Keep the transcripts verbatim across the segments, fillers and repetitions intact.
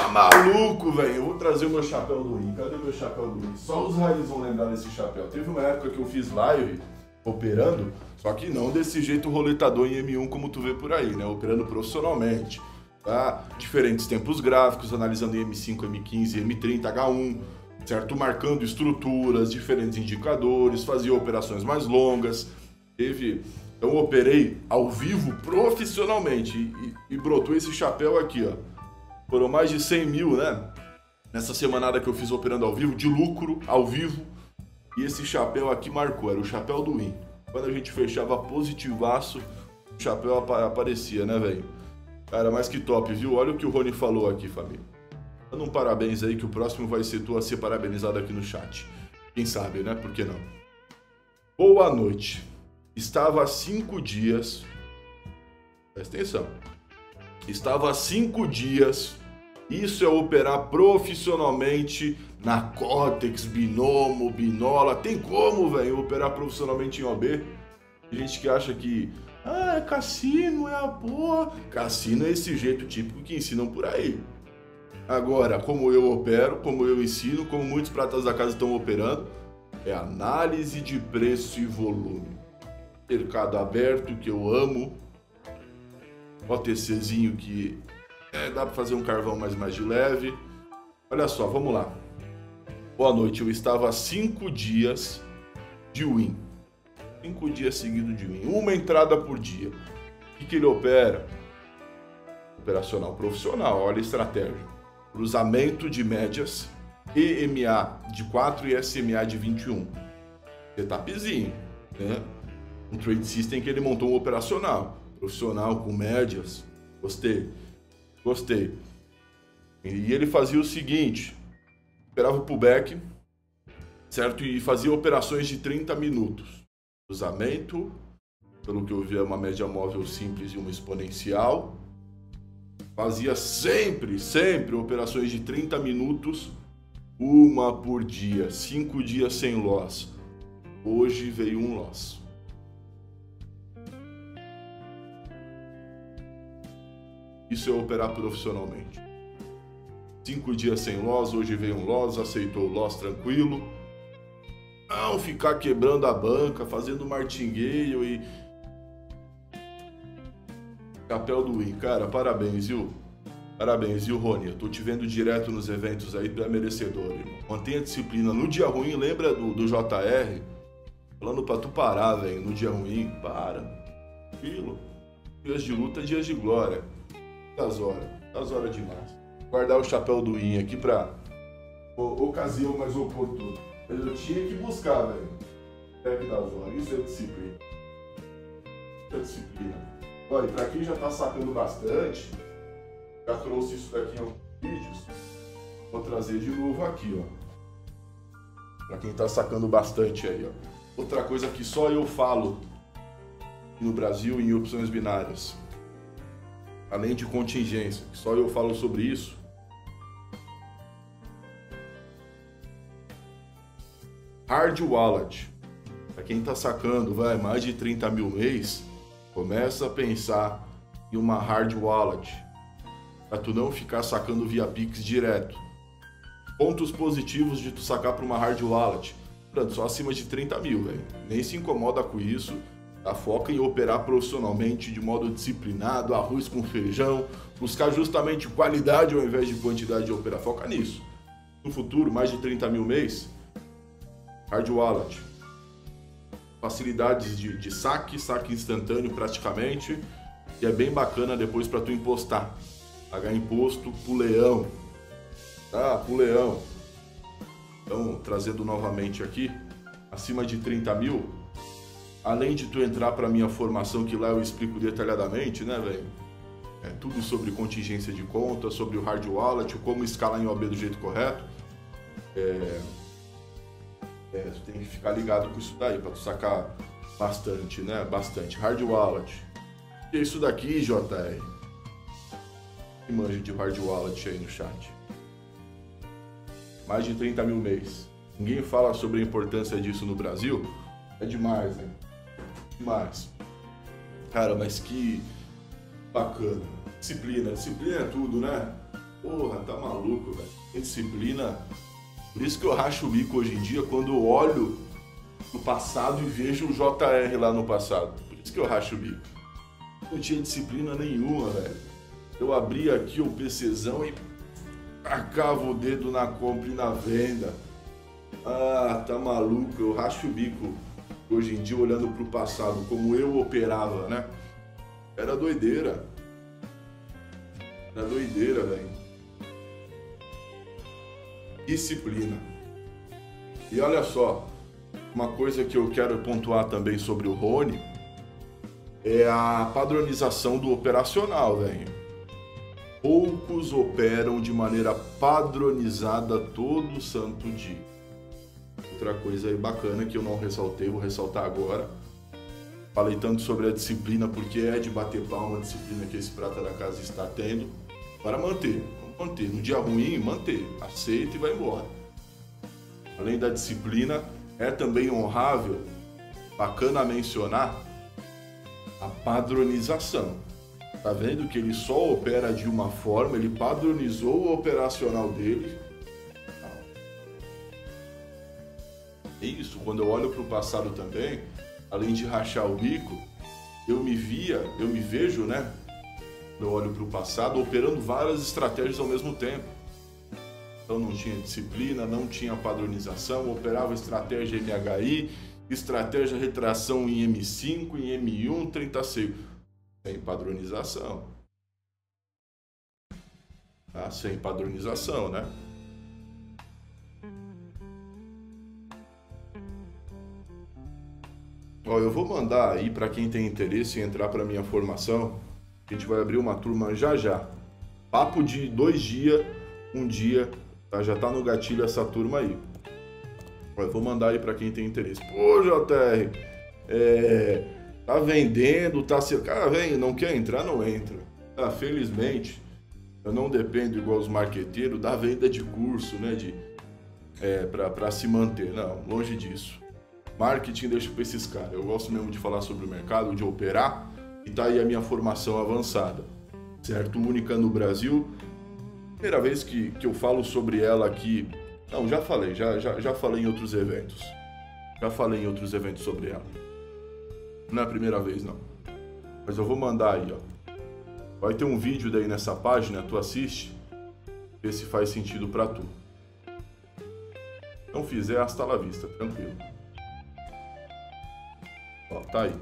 Tá maluco, velho? Eu vou trazer o meu chapéu do Win. Cadê o meu chapéu do Win? Só os raízes vão lembrar desse chapéu. Teve uma época que eu fiz live operando, só que não desse jeito roletador em M um como tu vê por aí, né? Operando profissionalmente, tá? Diferentes tempos gráficos, analisando em M cinco, M quinze, M trinta, H um, certo? Marcando estruturas, diferentes indicadores, fazia operações mais longas. Teve... Então eu operei ao vivo profissionalmente e, e, e brotou esse chapéu aqui, ó. Foram mais de cem mil, né? Nessa semanada que eu fiz operando ao vivo, de lucro, ao vivo. E esse chapéu aqui marcou, era o chapéu do Win. Quando a gente fechava positivaço, o chapéu ap aparecia, né, velho? Cara, mas que top, viu? Olha o que o Rony falou aqui, família. Dando um parabéns aí, que o próximo vai ser tu a ser parabenizado aqui no chat. Quem sabe, né? Por que não? Boa noite. Estava há cinco dias... Presta atenção. Estava há cinco dias... Isso é operar profissionalmente na Cortex, Binomo, Binola. Tem como, velho, operar profissionalmente em O B? Tem gente que acha que... Ah, cassino é a porra. Cassino é esse jeito típico que ensinam por aí. Agora, como eu opero, como eu ensino, como muitos pratas da casa estão operando, é análise de preço e volume. Mercado aberto, que eu amo. OTCzinho que é, dá para fazer um carvão mais, mais de leve. Olha só, vamos lá. Boa noite, eu estava há cinco dias de Win. Cinco dias seguidos de Win. Uma entrada por dia. O que, que ele opera? Operacional profissional, olha a estratégia. Cruzamento de médias, E M A de quatro e S M A de vinte e um. Setupzinho, né? Um trade system que ele montou um operacional. Profissional, com médias. Gostei. Gostei. E ele fazia o seguinte. Esperava o pullback, certo? E fazia operações de trinta minutos. Cruzamento. Pelo que eu vi, é uma média móvel simples e uma exponencial. Fazia sempre, sempre operações de trinta minutos. Uma por dia. Cinco dias sem loss. Hoje veio um loss. Isso é operar profissionalmente. Cinco dias sem loss, hoje veio um loss, aceitou o loss tranquilo. Não ficar quebrando a banca, fazendo martingale e... Chapéu do Win, cara, parabéns, viu? Parabéns, viu, Rony? Eu tô te vendo direto nos eventos aí, tu é merecedor, irmão. Mantenha a disciplina. No dia ruim, lembra do, do J R? Falando pra tu parar, velho. No dia ruim, para. Tranquilo. Dias de luta, dias de glória. Das horas, das horas demais. Guardar o chapéu do Win aqui pra ocasião mais oportuna. Mas eu tinha que buscar, velho. Back das horas. Isso é disciplina. Isso é disciplina. Olha, pra quem já tá sacando bastante, já trouxe isso daqui em alguns vídeos, vou trazer de novo aqui, ó. Pra quem tá sacando bastante aí, ó. Outra coisa que só eu falo no Brasil em opções binárias. Além de contingência, que só eu falo sobre isso. Hard Wallet. Para quem está sacando, vai, mais de trinta mil mês, começa a pensar em uma Hard Wallet. Para tu não ficar sacando via Pix direto. Pontos positivos de tu sacar para uma Hard Wallet. Pronto, só acima de trinta mil, velho. Nem se incomoda com isso. Tá? Foca em operar profissionalmente, de modo disciplinado, arroz com feijão, buscar justamente qualidade ao invés de quantidade de operar. Foca nisso. No futuro, mais de trinta mil mês, Hard Wallet. Facilidades de, de saque, saque instantâneo praticamente, e é bem bacana depois para tu impostar. Pagar imposto pro leão. Tá? Pro leão. Então, trazendo novamente aqui, acima de trinta mil, além de tu entrar para minha formação, que lá eu explico detalhadamente, né, velho? É tudo sobre contingência de conta, sobre o hard wallet, como escalar em O B do jeito correto. É, é, tu tem que ficar ligado com isso daí, para tu sacar bastante, né? Bastante. Hard wallet. O que é isso daqui, J R? Que manja de hard wallet aí no chat. Mais de trinta mil mês. Ninguém fala sobre a importância disso no Brasil. É demais, né? Demais. Cara, mas que bacana. Disciplina. Disciplina é tudo, né? Porra, tá maluco, velho. Tem disciplina. Por isso que eu racho o bico hoje em dia quando eu olho no passado e vejo o J R lá no passado. Por isso que eu racho o bico. Não tinha disciplina nenhuma, velho. Eu abria aqui o PCzão e tacava o dedo na compra e na venda. Ah, tá maluco. Eu racho o bico hoje em dia olhando pro passado, como eu operava, né? Era doideira. Era doideira, velho. Disciplina. E olha só, uma coisa que eu quero pontuar também sobre o Rony é a padronização do operacional, velho. Poucos operam de maneira padronizada todo santo dia. Outra coisa aí bacana que eu não ressaltei, vou ressaltar agora. Falei tanto sobre a disciplina, porque é de bater palma a disciplina que esse prata da casa está tendo. Para manter, vamos manter. No dia ruim, manter. Aceita e vai embora. Além da disciplina, é também honrável, bacana mencionar, a padronização. Tá vendo que ele só opera de uma forma, ele padronizou o operacional dele. É isso, quando eu olho para o passado também, além de rachar o bico, eu me via, eu me vejo, né? Eu olho para o passado operando várias estratégias ao mesmo tempo. Então não tinha disciplina, não tinha padronização, operava estratégia M H I, estratégia retração em M cinco, em M um, trinta seis. Sem padronização. Tá? Sem padronização, né? Ó, eu vou mandar aí para quem tem interesse em entrar para minha formação. A gente vai abrir uma turma já já. Papo de dois dias, um dia, tá? Já tá no gatilho essa turma aí. Ó, eu vou mandar aí para quem tem interesse. Pô, J R, é... tá vendendo, tá se... Cara, vem, não quer entrar, não entra. Ah, felizmente, eu não dependo igual os marqueteiros da venda de curso, né? De, é, para se manter. Não, longe disso. Marketing deixa para esses caras. Eu gosto mesmo de falar sobre o mercado, de operar, e tá aí a minha formação avançada, certo? Única no Brasil. Primeira vez que, que eu falo sobre ela aqui. Não, já falei, já, já, já falei em outros eventos. Já falei em outros eventos sobre ela. Não é a primeira vez, não. Mas eu vou mandar aí, ó. Vai ter um vídeo daí nessa página, tu assiste, vê se faz sentido pra tu. Se não fizer, hasta la vista, tranquilo. Ó, tá aí.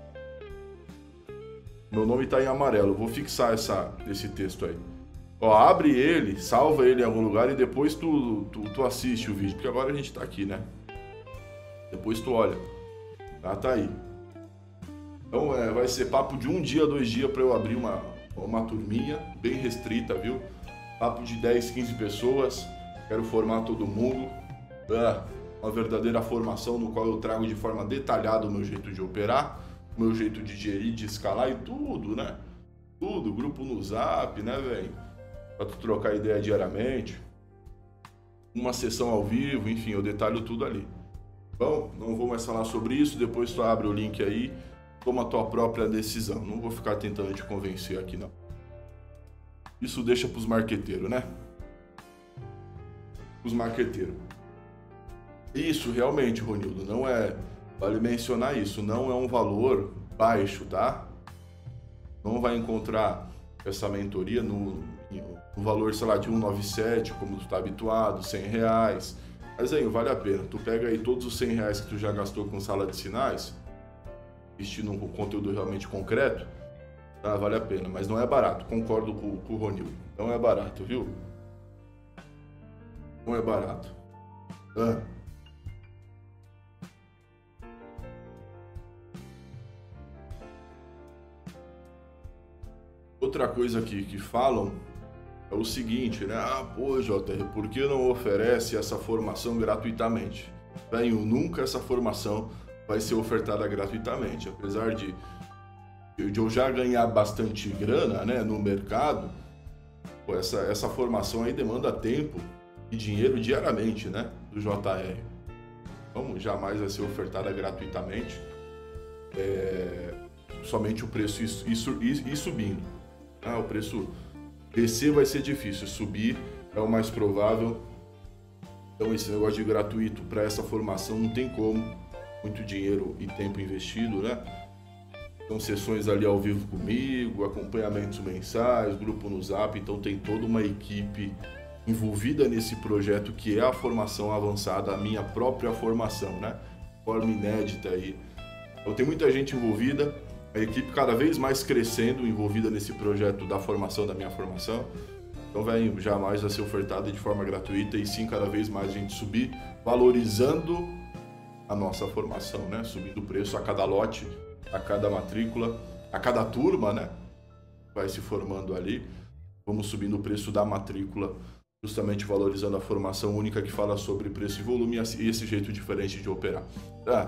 Meu nome tá em amarelo, eu vou fixar essa, esse texto aí. Ó, abre ele, salva ele em algum lugar e depois tu, tu, tu assiste o vídeo, porque agora a gente tá aqui, né? Depois tu olha. Tá, tá aí. Então é, vai ser papo de um dia, dois dias para eu abrir uma, uma turminha bem restrita, viu? Papo de dez, quinze pessoas. Quero formar todo mundo. É, uma verdadeira formação no qual eu trago de forma detalhada o meu jeito de operar, o meu jeito de gerir, de escalar e tudo, né? Tudo, grupo no Zap, né, velho? Pra tu trocar ideia diariamente. Uma sessão ao vivo, enfim, eu detalho tudo ali. Bom, não vou mais falar sobre isso, depois tu abre o link aí. Toma a tua própria decisão. Não vou ficar tentando te convencer aqui, não. Isso deixa pros marqueteiros, né? Os marqueteiros. Isso, realmente, Ronildo, não é... Vale mencionar isso, não é um valor baixo, tá? Não vai encontrar essa mentoria no, no valor, sei lá, de cento e noventa e sete, como tu tá habituado, cem reais. Mas aí, vale a pena. Tu pega aí todos os cem reais que tu já gastou com sala de sinais, investindo um conteúdo realmente concreto, tá? Vale a pena, mas não é barato, concordo com, com o Ronildo, não é barato, viu? Não é barato. Ah. Outra coisa que, que falam é o seguinte, né? Ah, pô, J R, por que não oferece essa formação gratuitamente? Bem, nunca essa formação vai ser ofertada gratuitamente, apesar de, de eu já ganhar bastante grana, né, no mercado. Pô, essa, essa formação aí demanda tempo e dinheiro diariamente, né, do J R. Então jamais vai ser ofertada gratuitamente, é, somente o preço ir, ir, ir subindo. Ah, o preço Descer vai ser difícil, subir é o mais provável. Então esse negócio de gratuito para essa formação não tem como, muito dinheiro e tempo investido, né? Então sessões ali ao vivo comigo, acompanhamentos mensais, grupo no Zap, então tem toda uma equipe envolvida nesse projeto que é a formação avançada, a minha própria formação, né? Forma inédita aí. Então tem muita gente envolvida, a equipe cada vez mais crescendo, envolvida nesse projeto da formação, da minha formação. Então vai jamais vai ser ofertada de forma gratuita e sim cada vez mais a gente subir, valorizando a nossa formação, né? Subindo o preço a cada lote, a cada matrícula, a cada turma, né? Vai se formando ali. Vamos subindo o preço da matrícula, justamente valorizando a formação única que fala sobre preço e volume e esse jeito diferente de operar. Tá?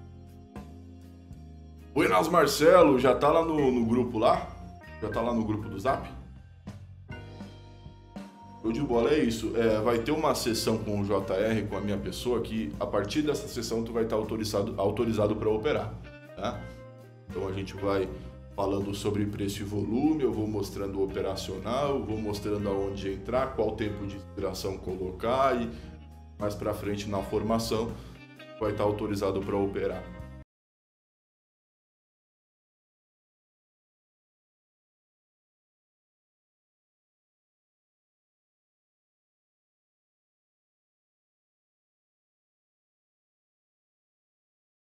O Enas Marcelo já tá lá no, no grupo lá? Já tá lá no grupo do Zap? Show de bola, é isso. É, vai ter uma sessão com o J R, com a minha pessoa, que a partir dessa sessão tu vai estar autorizado autorizado para operar, tá? Então a gente vai falando sobre preço e volume, eu vou mostrando o operacional, eu vou mostrando aonde entrar, qual tempo de expiração colocar e mais para frente na formação vai estar autorizado para operar.